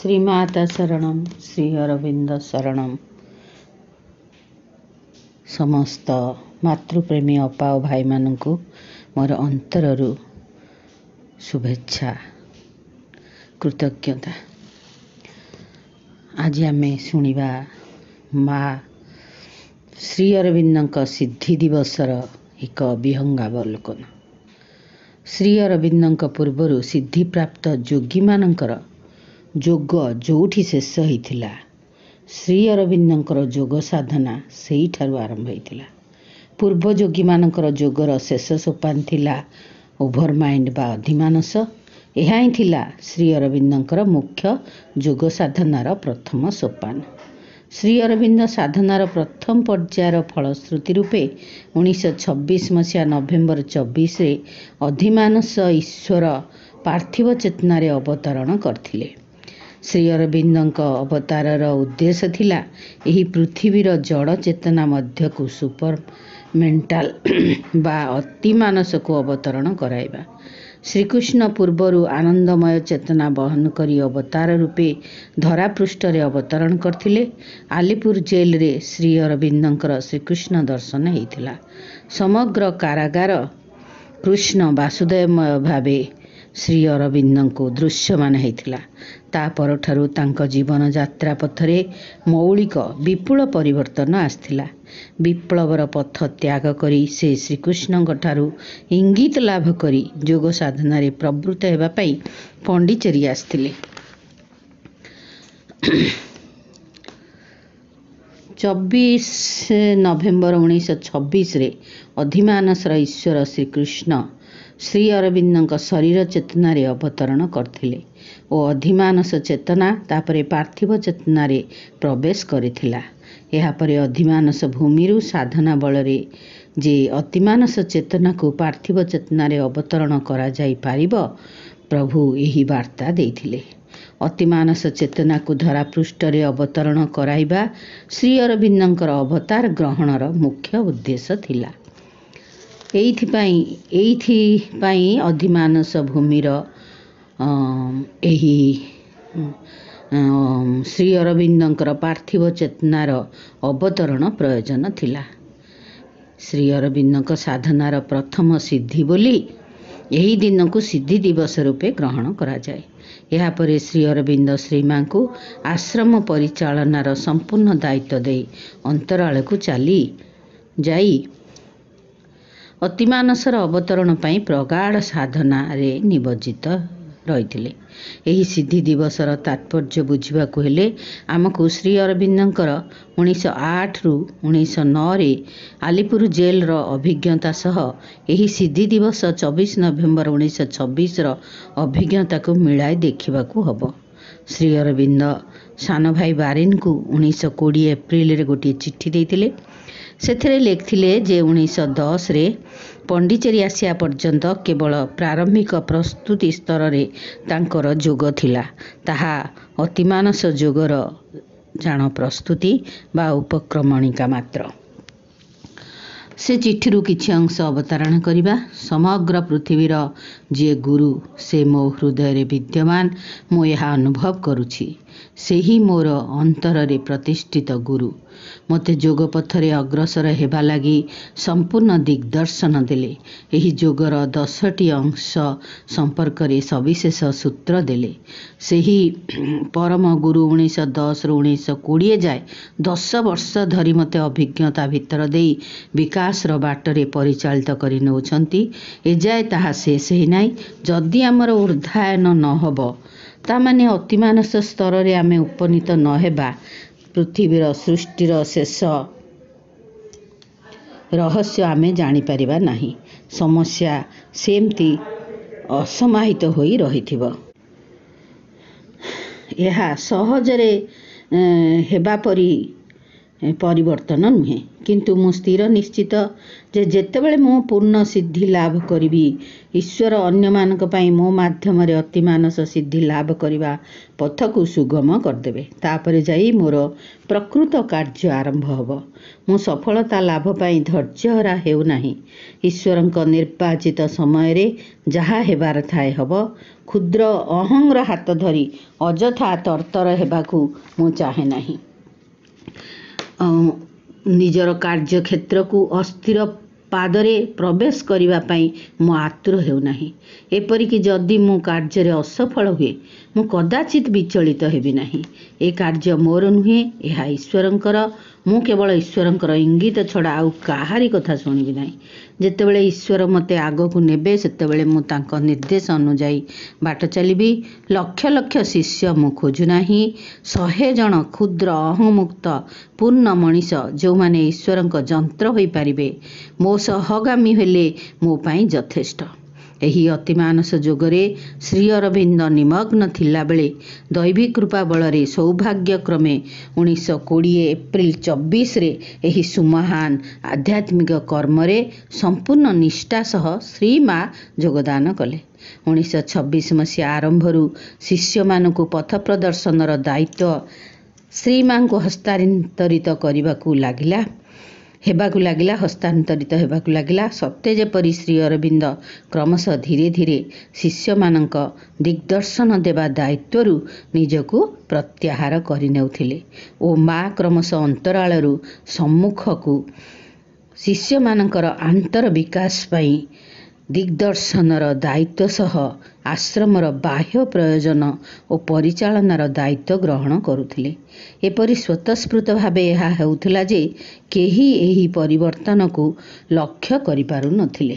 श्रीमाता शरणम श्री अरविंद शरणम। समस्त मातृप्रेमी अपा और भाई मानू मोर अंतररू शुभेच्छा कृतज्ञता। आज आम शुणा माँ श्री अरविंद सिद्धि दिवसर एक विहंगावलोकन। श्री अरविंद पूर्वर सिद्धि प्राप्त योगी मानकर जोग जोठी शेष होता। श्री अरविंदर जोग साधना से आरंभ होता। पूर्व योगी मानकर जोगर शेष सोपान थिला ओभर माइंड बा अधिमानस। यह ही थिला श्री अरविंदर मुख्य जोग साधनार प्रथम सोपान। श्री अरविंद साधनार प्रथम पर्यायर फलश्रुति रूपे 1926 मसीहा नवेम्बर 24 अधिमानस ईश्वर पार्थिव चेतनार अवतरण करथिले। श्री अरविंद अवतारर उद्देश्य थिला एही पृथ्वीर जड़ चेतना मध्य को सुपर मेंटाल बा अतिमानस को अवतरण कराइबा। श्रीकृष्ण पूर्वर आनंदमय चेतना बहन करी अवतार रूपे धरापृष्ठरे अवतरण करथिले। आलीपुर जेल रे श्री अरविंदर श्रीकृष्ण दर्शन होता। समग्र कारागार कृष्ण वासुदेवमय भावे श्री अरविंद को दृश्यमान होता। ता परठारु तांको जीवन यात्रा पथरे मौलिक विपुल परिवर्तन आसथिला। विप्लवर पथ त्याग करी से श्रीकृष्ण ठारू इंगित लाभ करी जोग साधना रे प्रवृत्त हेबा पई पंडिचेरी आसथिले। 24 नवेम्बर 1926 रे अधिमानसर ईश्वर श्रीकृष्ण श्री अरविंद शरीर चेतना रे अवतरण करथिले और अधिमानस चेतना तापरे पार्थिव चेतना रे प्रवेश करिथिला। यापरे अधिमानस भूमिरु साधना बलरे जे अतिमानस चेतना को पार्थिव चेतना रे अवतरण करा जाई पारिबो प्रभु यही वार्ता देथिले। अतिमानस चेतना को धरापृष्ठरे अवतरण कराइबा श्री अरविंदर अवतार ग्रहणर मुख्य उद्देश्य थिला। एइथिपाई अधिमानस भूमिर एही श्री अरविंदर पार्थिव चेतनार अवतरण प्रयोजन थिला। श्री अरविंद साधनार प्रथम सिद्धि बोली यही दिन को सिद्धि दिवस रूपे ग्रहण करा जाए। यापरे श्री अरविंद श्रीमा को आश्रम परिचालनार संपूर्ण दायित्व दे अंतराल को चली जाई अतिमानसर अवतरण पाई प्रगाढ़ साधना रे निबज्जित रही। यही सिद्धि दिवसर तात्पर्य बुझाकू हेले आमको श्री अरविंदर 1908 रु 1909 रे आलीपुर जेल रो अभिज्ञता सह यही सिद्धि दिवस 24 नवेम्बर 1926 रो अभिज्ञता को मिलाई देखिबाकू हबो। श्री अरविंद सान भाई बारिन को 1920 एप्रिल रे गोटे चिट्ठी देइतिले। सेथरे लिखिले जे 1910 रे पंडिचेरी आसिया पर्यंत केवल प्रारंभिक प्रस्तुति स्तर रे तांकर जोग थिला। ताहा अतिमानस जोगर जान प्रस्तुति बा उपक्रमणिका मात्र। से चिठीरू किछि अंश अवतारण करिबा। समग्र पृथ्वीर जे गुरु से मो हृदय रे विद्यमान मो यह अनुभव करुछि। सेही मोर अंतर रे प्रतिष्ठित गुरु मते जोग पथरे अग्रसर हेबा लगी संपूर्ण दिग्दर्शन देले। एही जोगर 10टी अंश संपर्क रे सविशेष सूत्र देले। सेही परम गुरु 1910 रु 1920 जाए 10 वर्ष धरी मते अभिज्ञता भितर देई विकास रो बाटरे परिचालित करि नउछंती। एजाए ताहा शेष हे नाई। जदि आमर ऊर्ध्वायन न हबो ता माने अतिमानस स्तर रे आमे उपनीत न हेबा पृथ्वीर सृष्टिर शेष रहस्य आमे जानी परिबा नाही। समस्या सेमती असमाहित होई रहिथिबो। यह सहजरे हेबा परी परिवर्तन नुहे किंतु मु स्थिर निश्चित जे जेतेबेले मो पूर्ण सिद्धि लाभ करिबी ईश्वर अन्य मानक पई मो माध्यम रे अतिमानस सिद्धि लाभ करिबा पथ को सुगम करदेबे। तापरे जाई मोर प्रकृत कार्य आरंभ हबो। मो सफलता लाभ पई धैर्यहरा हेउ नाही। ईश्वरंक निर्वाचित समय रे जहा हेबार थाए हबो। କ୍ଷୁଦ୍ର ଅହଂର ହାତ ଧରି ଅଯଥା ତରତର ହେବାକୁ ମୁଁ ଚାହେଁ ନାହିଁ। ନିଜର କାର୍ଯ୍ୟକ୍ଷେତ୍ରକୁ ଅସ୍ଥିର ପାଦରେ ପ୍ରବେଶ କରିବା ପାଇଁ ମୁଁ ଆତୁର ହେଉନାହିଁ। ଏପରିକି ଯଦି ମୁଁ କାର୍ଯ୍ୟରେ ଅସଫଳ ହୁଏ ମୁଁ କଦାଚିତ୍ ବିଚଳିତ ହେବି ନାହିଁ। ଏ କାର୍ଯ୍ୟ ମୋର ନୁହେଁ, ଏହା ଈଶ୍ୱରଙ୍କର। ମୁଁ କେବଳ ଈଶ୍ୱରଙ୍କର ଇଙ୍ଗିତ ଛଡ଼ା ଆଉ କାହାରି କଥା ଶୁଣିବି ନାହିଁ। ଯେତେବେଳେ ଈଶ୍ୱର ମୋତେ ଆଗକୁ ନେବେ ସେତେବେଳେ ମୁଁ ତାଙ୍କ ନିର୍ଦ୍ଦେଶ ଅନୁଯାୟୀ ବାଟ ଚାଲିବି। ଲକ୍ଷ ଲକ୍ଷ ଶିଷ୍ୟ ମୁଁ ଖୋଜୁନାହିଁ। 100 ଜଣ କ୍ଷୁଦ୍ର ଅହଂମୁକ୍ତ ପୂର୍ଣ୍ଣ ମଣିଷ ଯେଉଁମାନେ ଈଶ୍ୱରଙ୍କ ଯନ୍ତ୍ର ହୋଇପାରିବେ ମୋ ସହଗାମୀ ହେଲେ ମୋ ପାଇଁ ଯଥେଷ୍ଟ। ଏହି ଅତିମାନସ ଯୋଗରେ ଶ୍ରୀ ଅରବିନ୍ଦ ନିମଗ୍ନ ଥିଲାବେଳେ ଦୈବୀ କୃପା ବଳରେ ସୌଭାଗ୍ୟକ୍ରମେ 1920 ଏପ୍ରିଲ 24ରେ ଏହି ସୁମହାନ ଆଧ୍ୟାତ୍ମିକ କର୍ମରେ ସମ୍ପୂର୍ଣ୍ଣ ନିଷ୍ଠା ସହ ଶ୍ରୀମା ଯୋଗଦାନ କଲେ। 1926 ମସିହା ଆରମ୍ଭରୁ ଶିଷ୍ୟମାନଙ୍କୁ ପଥ ପ୍ରଦର୍ଶନର ଦାୟିତ୍ୱ ଶ୍ରୀମାଙ୍କୁ ହସ୍ତାନ୍ତରିତ ହେବାକୁ ଲାଗିଲା। ସତେ ଯେପରି ଶ୍ରୀ ଅରବିନ୍ଦ କ୍ରମଶଃ ଧୀରେ ଧୀରେ ଶିଷ୍ୟମାନଙ୍କ ଦିଗ୍ଦର୍ଶନ ଦେବା ଦାୟିତ୍ୱରୁ ନିଜକୁ ପ୍ରତ୍ୟାହାର କରିନେଉଥିଲେ ଓ ମା କ୍ରମଶଃ ଅନ୍ତରାଳରୁ ସମ୍ମୁଖକୁ ଶିଷ୍ୟମାନଙ୍କର ଆନ୍ତର ବିକାଶ ପାଇଁ ଦିଗ୍ଦର୍ଶନର ଦାୟିତ୍ୱ ସହ ଆଶ୍ରମର ବାହ୍ୟ ପ୍ରୟୋଜନ ଓ ପରିଚାଳନାର ଦାୟିତ୍ୱ ଗ୍ରହଣ କରୁଥିଲେ। ଏପରି ସ୍ୱତଃସ୍ଫୂର୍ତ୍ତ ଭାବେ ଏହା ହେଉଥିଲା ଯେ କେହି ଏହି ପରିବର୍ତ୍ତନକୁ ଲକ୍ଷ୍ୟ କରିପାରୁନଥିଲେ।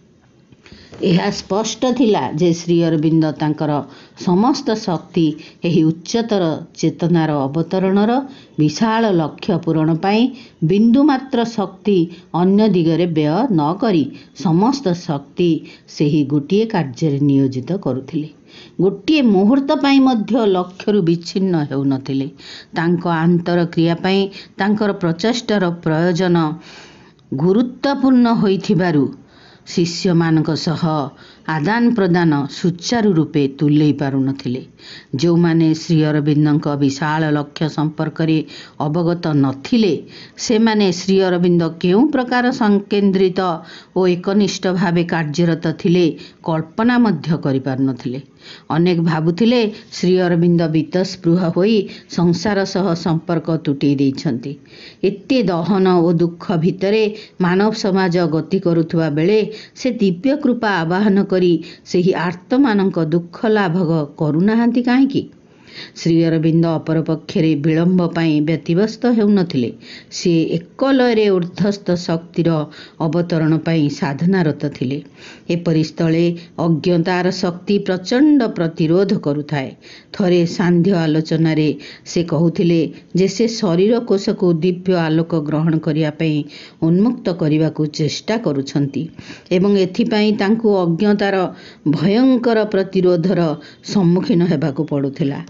ଏହା ସ୍ପଷ୍ଟ ଥିଲା ଯେ ଶ୍ରୀ ଅରବିନ୍ଦ ତାଙ୍କର ସମସ୍ତ ଶକ୍ତି ଏହି ଉଚ୍ଚତର ଚେତନାର ଅବତରଣର ବିଶାଳ ଲକ୍ଷ୍ୟ ପୂରଣ ପାଇଁ ବିନ୍ଦୁମାତ୍ର ଶକ୍ତି ଅନ୍ୟ ଦିଗରେ ବ୍ୟୟ ନ କରି ସମସ୍ତ ଶକ୍ତି ସେହି ଗୋଟିଏ କାର୍ଯ୍ୟରେ ନିୟୋଜିତ କରୁଥିଲେ। ଗୋଟିଏ ମୁହୂର୍ତ୍ତ ପାଇଁ ମଧ୍ୟ ଲକ୍ଷ୍ୟରୁ ବିଚ୍ଛିନ୍ନ ହେଉନଥିଲେ। ତାଙ୍କ ଆନ୍ତର କ୍ରିୟା ପାଇଁ ତାଙ୍କର ପ୍ରଚେଷ୍ଟାର ପ୍ରୟୋଜନ ଗୁରୁତ୍ୱପୂର୍ଣ୍ଣ ହୋଇଥିବାରୁ ଶିଷ୍ୟମାନଙ୍କ ସହ ଆଦାନ ପ୍ରଦାନ ସୁଚାରୁ ରୂପେ ତୁଲେଇ ପାରୁନଥିଲେ। ଯେଉଁମାନେ ଶ୍ରୀ ଅରବିନ୍ଦଙ୍କ ବିଶାଳ ଲକ୍ଷ୍ୟ ସମ୍ପର୍କରେ ଅବଗତ ନଥିଲେ ସେମାନେ ଶ୍ରୀ ଅରବିନ୍ଦ କେଉଁ ପ୍ରକାର ସଂକେନ୍ଦ୍ରିତ ଓ ଏକନିଷ୍ଠ ଭାବେ କାର୍ଯ୍ୟରତ ଥିଲେ କଳ୍ପନା ମଧ୍ୟ କରିପାରୁନଥିଲେ। ଅନେକ ଭାବୁଥିଲେ ଶ୍ରୀ ଅରବିନ୍ଦ ବୀତସ୍ପୃହ ହୋଇ ସଂସାର ସହ ସମ୍ପର୍କ ତୁଟେଇ ଦେଇଛନ୍ତି। ଏତେ ଦହନ ଓ ଦୁଃଖ ଭିତରେ ମାନବ ସମାଜ ଗତି କରୁଥିବା ବେଳେ ସେ ଦିବ୍ୟ କୃପା ଆବାହନ କରି ସେହି ଆର୍ତ୍ତମାନଙ୍କ ଦୁଃଖ ଲାଭ କରୁନାହାନ୍ତି କାହିଁକି? ଶ୍ରୀ ଅରବିନ୍ଦ ଅପରପକ୍ଷରେ ବିଳମ୍ବ ପାଇଁ ବ୍ୟତିବ୍ୟସ୍ତ ହେଉନଥିଲେ। ସେ ଏକଲୟରେ ଊର୍ଦ୍ଧ୍ୱସ୍ଥ ଶକ୍ତିର ଅବତରଣ ପାଇଁ ସାଧନାରତ ଥିଲେ। ଏପରି ସ୍ଥଳେ ଅଜ୍ଞତାର ଶକ୍ତି ପ୍ରଚଣ୍ଡ ପ୍ରତିରୋଧ କରୁଥାଏ। ଥରେ ସାନ୍ଧ୍ୟ ଆଲୋଚନାରେ ସେ କହୁଥିଲେ ଯେ ସେ ଶରୀର କୋଷକୁ ଦିବ୍ୟ ଆଲୋକ ଗ୍ରହଣ କରିବା ପାଇଁ ଉନ୍ମୁକ୍ତ କରିବାକୁ ଚେଷ୍ଟା କରୁଛନ୍ତି ଏବଂ ଏଥିପାଇଁ ତାଙ୍କୁ ଅଜ୍ଞତାର ଭୟଙ୍କର ପ୍ରତିରୋଧର ସମ୍ମୁଖୀନ ହେବାକୁ ପଡ଼ୁଥିଲା।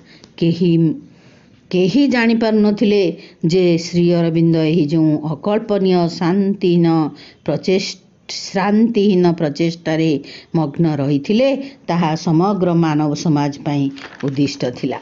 କେହି ଜାଣିପାରୁନଥିଲେ ଯେ ଶ୍ରୀ ଅରବିନ୍ଦ ଏହି ଯେଉଁ ଅକଳ୍ପନୀୟ ଶାନ୍ତିହୀନ ପ୍ରଚେଷ୍ଟାରେ ମଗ୍ନ ରହିଥିଲେ ତାହା ସମଗ୍ର ମାନବ ସମାଜ ପାଇଁ ଉଦ୍ଦିଷ୍ଟ ଥିଲା।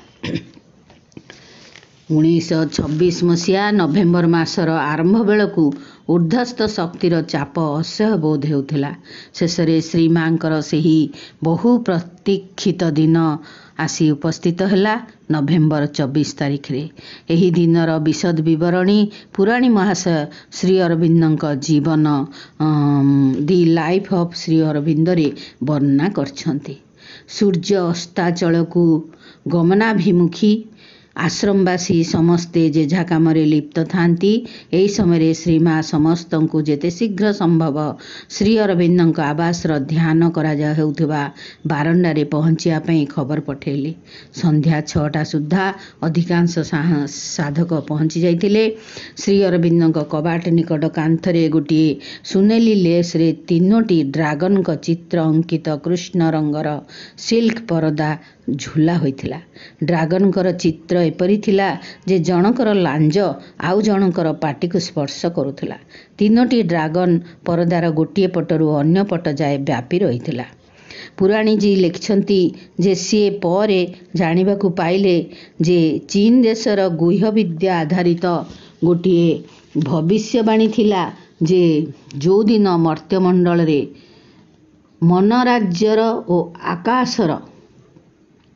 1926 ମସିହା ନଭେମ୍ବର ମାସର ଆରମ୍ଭ ବେଳକୁ ଊର୍ଦ୍ଧ୍ୱସ୍ଥ ଶକ୍ତିର ଚାପ ଅସହ୍ୟ ବୋଧ ହେଉଥିଲା। ଶେଷରେ ଶ୍ରୀମାଙ୍କର ସେହି ବହୁ ପ୍ରତୀକ୍ଷିତ ଦିନ ଆସି ଉପସ୍ଥିତ ହେଲା ନଭେମ୍ବର 24 ତାରିଖରେ। ଏହି ଦିନର ବିଶଦ ବିବରଣୀ ପୁରାଣୀ ମହାଶୟ ଶ୍ରୀ ଅରବିନ୍ଦଙ୍କ ଜୀବନ ଦି ଲାଇଫ୍ ଅଫ୍ ଶ୍ରୀ ଅରବିନ୍ଦରେ ବର୍ଣ୍ଣନା କରିଛନ୍ତି। ସୂର୍ଯ୍ୟ ଅସ୍ତାଚଳକୁ ଗମନାଭିମୁଖୀ ଆଶ୍ରମବାସୀ ସମସ୍ତେ ଯେଝା କାମରେ ଲିପ୍ତ ଥାନ୍ତି। ଏହି ସମୟରେ ଶ୍ରୀମା ସମସ୍ତଙ୍କୁ ଯେତେ ଶୀଘ୍ର ସମ୍ଭବ ଶ୍ରୀ ଅରବିନ୍ଦଙ୍କ ଆବାସର ଧ୍ୟାନ କରାହେଉଥିବା ବାରଣ୍ଡାରେ ପହଞ୍ଚିବା ପାଇଁ ଖବର ପଠାଇଲେ। ସନ୍ଧ୍ୟା 6ଟା ସୁଦ୍ଧା ଅଧିକାଂଶ ସାଧକ ପହଞ୍ଚି ଯାଇଥିଲେ। ଶ୍ରୀ ଅରବିନ୍ଦଙ୍କ କବାଟ ନିକଟ କାନ୍ଥରେ ଗୋଟିଏ ସୁନେଲି ଲେସ୍ରେ 3ଟି ଡ୍ରାଗନଙ୍କ ଚିତ୍ର ଅଙ୍କିତ କୃଷ୍ଣ ରଙ୍ଗର ସିଲ୍କ ପରଦା ଝୁଲା ହୋଇଥିଲା। ଡ୍ରାଗନଙ୍କର ଚିତ୍ର ଏପରି ଥିଲା ଯେ ଜଣଙ୍କର ଲାଞ୍ଜ ଆଉ ଜଣଙ୍କର ପାଟିକୁ ସ୍ପର୍ଶ କରୁଥିଲା। 3ଟି ଡ୍ରାଗନ ପରଦାର ଗୋଟିଏ ପଟରୁ ଅନ୍ୟ ପଟ ଯାଏ ବ୍ୟାପି ରହିଥିଲା। ପୁରାଣୀଜୀ ଲେଖିଛନ୍ତି ଯେ ସିଏ ପରେ ଜାଣିବାକୁ ପାଇଲେ ଯେ ଚୀନ ଦେଶର ଗୁହ୍ୟବିଦ୍ୟା ଆଧାରିତ ଗୋଟିଏ ଭବିଷ୍ୟବାଣୀ ଥିଲା ଯେ ଯେଉଁଦିନ ମର୍ତ୍ତ୍ୟମଣ୍ଡଳରେ ମନରାଜ୍ୟର ଓ ଆକାଶର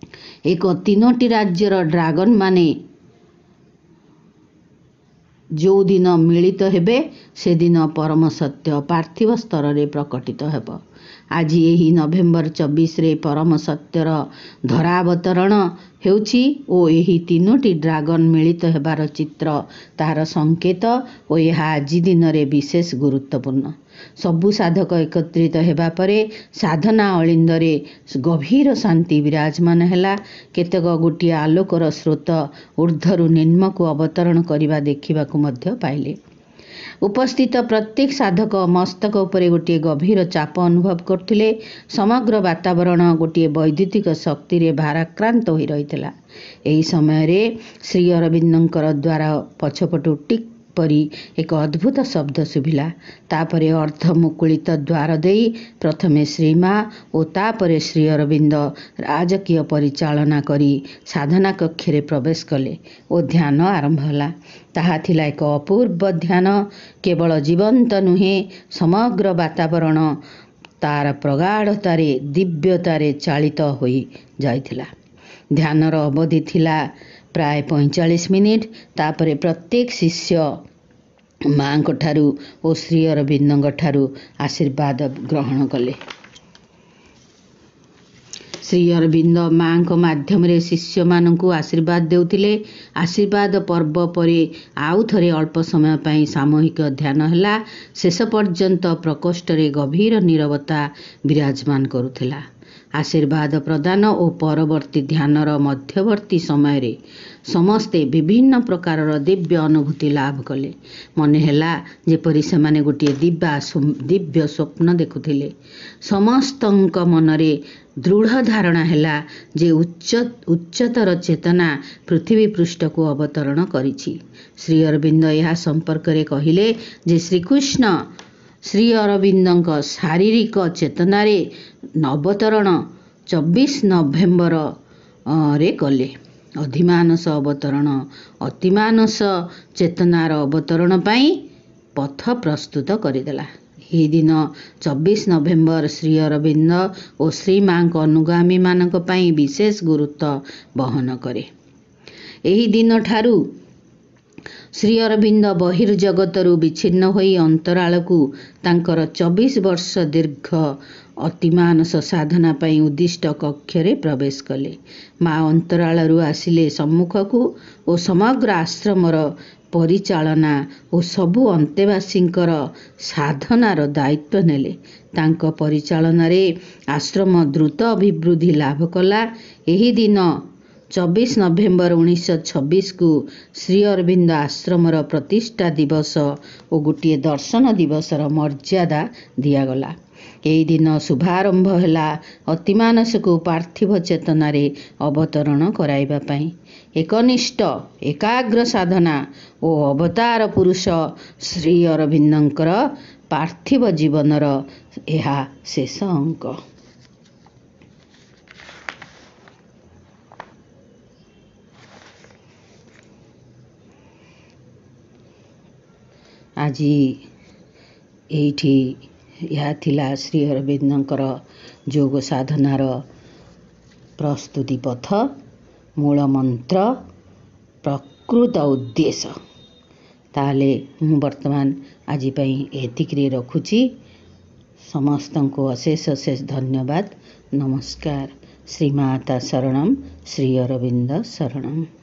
ଏକ 3ଟି ରାଜ୍ୟର ଡ୍ରାଗନ ମାନେ ଯେଉଁ ଦିନ ମିଳିତ ହେବେ ସେଦିନ ପରମ ସତ୍ୟ ପାର୍ଥିବ ସ୍ତରରେ ପ୍ରକଟିତ ହେବ। ଆଜି ଏହି ନଭେମ୍ବର 24ରେ ପରମ ସତ୍ୟର ଧରାବତରଣ ହେଉଛି ଓ ଏହି 3ଟି ଡ୍ରାଗନ ମିଳିତ ହେବାର ଚିତ୍ର ତାହାର ସଂକେତ ଓ ଏହା ଆଜି ଦିନରେ ବିଶେଷ ଗୁରୁତ୍ୱପୂର୍ଣ୍ଣ। ସବୁ ସାଧକ ଏକତ୍ରିତ ହେବା ପରେ ସାଧନା ଅଳିନ୍ଦରେ ଗଭୀର ଶାନ୍ତି ବିରାଜମାନ ହେଲା। କେତେକ ଗୋଟିଏ ଆଲୋକର ସ୍ରୋତ ଊର୍ଦ୍ଧ୍ୱରୁ ନିମ୍ନକୁ ଅବତରଣ କରିବା ଦେଖିବାକୁ ମଧ୍ୟ ପାଇଲେ। ଉପସ୍ଥିତ ପ୍ରତ୍ୟେକ ସାଧକ ମସ୍ତକ ଉପରେ ଗୋଟିଏ ଗଭୀର ଚାପ ଅନୁଭବ କରୁଥିଲେ। ସମଗ୍ର ବାତାବରଣ ଗୋଟିଏ ବୈଦ୍ୟୁତିକ ଶକ୍ତିରେ ଭାରାକ୍ରାନ୍ତ ହୋଇ ରହିଥିଲା। ଏହି ସମୟରେ ଶ୍ରୀ ଅରବିନ୍ଦଙ୍କର ଦ୍ୱାର ପଛପଟୁ ଟିକ୍ ପରି ଏକ ଅଦ୍ଭୁତ ଶବ୍ଦ ଶୁଭିଲା। ତାପରେ ଅର୍ଦ୍ଧମୁକୁଳିତ ଦ୍ୱାର ଦେଇ ପ୍ରଥମେ ଶ୍ରୀମା ଓ ତାପରେ ଶ୍ରୀ ଅରବିନ୍ଦ ରାଜକୀୟ ପରିଚାଳନା କରି ସାଧନା କକ୍ଷରେ ପ୍ରବେଶ କଲେ ଓ ଧ୍ୟାନ ଆରମ୍ଭ ହେଲା। ତାହା ଥିଲା ଏକ ଅପୂର୍ବ ଧ୍ୟାନ। କେବଳ ଜୀବନ୍ତ ନୁହେଁ, ସମଗ୍ର ବାତାବରଣ ତାର ପ୍ରଗାଢ଼ତାରେ ଦିବ୍ୟତାରେ ଚାଳିତ ହୋଇ ଯାଇଥିଲା। ଧ୍ୟାନର ଅବଧି ଥିଲା ପ୍ରାୟ 45 ମିନିଟ୍। ତାପରେ ପ୍ରତ୍ୟେକ ଶିଷ୍ୟ ମାଙ୍କଠାରୁ ଓ ଶ୍ରୀ ଅରବିନ୍ଦଙ୍କଠାରୁ ଆଶୀର୍ବାଦ ଗ୍ରହଣ କଲେ। ଶ୍ରୀ ଅରବିନ୍ଦ ମାଙ୍କ ମାଧ୍ୟମରେ ଶିଷ୍ୟମାନଙ୍କୁ ଆଶୀର୍ବାଦ ଦେଉଥିଲେ। ଆଶୀର୍ବାଦ ପର୍ବ ପରେ ଆଉ ଥରେ ଅଳ୍ପ ସମୟ ପାଇଁ ସାମୂହିକ ଧ୍ୟାନ ହେଲା। ଶେଷ ପର୍ଯ୍ୟନ୍ତ ପ୍ରକୋଷ୍ଠରେ ଗଭୀର ନୀରବତା ବିରାଜମାନ କରୁଥିଲା। ଆଶୀର୍ବାଦ ପ୍ରଦାନ ଓ ପରବର୍ତ୍ତୀ ଧ୍ୟାନର ମଧ୍ୟବର୍ତ୍ତୀ ସମୟରେ ସମସ୍ତେ ବିଭିନ୍ନ ପ୍ରକାରର ଦିବ୍ୟ ଅନୁଭୂତି ଲାଭ କଲେ। ମନେ ହେଲା ଯେପରି ସେମାନେ ଗୋଟିଏ ଦିବ୍ୟ ସ୍ୱପ୍ନ ଦେଖୁଥିଲେ। ସମସ୍ତଙ୍କ ମନରେ ଦୃଢ଼ ଧାରଣା ହେଲା ଯେ ଉଚ୍ଚତର ଚେତନା ପୃଥିବୀ ପୃଷ୍ଠକୁ ଅବତରଣ କରିଛି। ଶ୍ରୀ ଅରବିନ୍ଦ ଏହା ସମ୍ପର୍କରେ କହିଲେ ଯେ ଶ୍ରୀକୃଷ୍ଣ ଶ୍ରୀ ଅରବିନ୍ଦଙ୍କ ଶାରୀରିକ ଚେତନାରେ ଅବତରଣ 24 ନଭେମ୍ବରରେ କଲେ। ଅଧିମାନସ ଅବତରଣ ଅତିମାନସ ଚେତନାର ଅବତରଣ ପାଇଁ ପଥ ପ୍ରସ୍ତୁତ କରିଦେଲା। ଏହି ଦିନ 24 ନଭେମ୍ବର ଶ୍ରୀ ଅରବିନ୍ଦ ଓ ଶ୍ରୀମାଙ୍କ ଅନୁଗାମୀମାନଙ୍କ ପାଇଁ ବିଶେଷ ଗୁରୁତ୍ୱ ବହନ କରେ। ଏହି ଦିନଠାରୁ ଶ୍ରୀ ଅରବିନ୍ଦ ବହିର୍ଜଗତରୁ ବିଚ୍ଛିନ୍ନ ହୋଇ ଅନ୍ତରାଳକୁ ତାଙ୍କର 24 ବର୍ଷ ଦୀର୍ଘ ଅତିମାନସ ସାଧନା ପାଇଁ ଉଦ୍ଦିଷ୍ଟ କକ୍ଷରେ ପ୍ରବେଶ କଲେ। ମା ଅନ୍ତରାଳରୁ ଆସିଲେ ସମ୍ମୁଖକୁ ଓ ସମଗ୍ର ଆଶ୍ରମର ପରିଚାଳନା ଓ ସବୁ ଅନ୍ତେବାସୀଙ୍କର ସାଧନାର ଦାୟିତ୍ୱ ନେଲେ। ତାଙ୍କ ପରିଚାଳନାରେ ଆଶ୍ରମ ଦ୍ରୁତ ଅଭିବୃଦ୍ଧି ଲାଭ କଲା। ଏହି ଦିନ 24 ନଭେମ୍ବର 1926କୁ ଶ୍ରୀ ଅରବିନ୍ଦ ଆଶ୍ରମର ପ୍ରତିଷ୍ଠା ଦିବସ ଓ ଗୋଟିଏ ଦର୍ଶନ ଦିବସର ମର୍ଯ୍ୟାଦା ଦିଆଗଲା। ଏହି ଦିନ ଶୁଭାରମ୍ଭ ହେଲା ଅତିମାନସକୁ ପାର୍ଥିବ ଚେତନାରେ ଅବତରଣ କରାଇବା ପାଇଁ। ଏକନିଷ୍ଠ ଏକାଗ୍ର ସାଧନା ଓ ଅବତାର ପୁରୁଷ ଶ୍ରୀ ଅରବିନ୍ଦଙ୍କର ପାର୍ଥିବ ଜୀବନର ଏହା ଶେଷ ଅଙ୍କ। ଆଜି ଏଇଠି ଏହା ଥିଲା ଶ୍ରୀ ଅରବିନ୍ଦଙ୍କର ଯୋଗ ସାଧନାର ପ୍ରସ୍ତୁତି ପଥ, ମୂଳ ମନ୍ତ୍ର, ପ୍ରକୃତ ଉଦ୍ଦେଶ୍ୟ। ତାହେଲେ ମୁଁ ବର୍ତ୍ତମାନ ଆଜି ପାଇଁ ଏତିକିରେ ରଖୁଛି। ସମସ୍ତଙ୍କୁ ଅଶେଷ ଅଶେଷ ଧନ୍ୟବାଦ। ନମସ୍କାର। ଶ୍ରୀମାତା ଶରଣମ୍, ଶ୍ରୀ ଅରବିନ୍ଦ ଶରଣମ୍।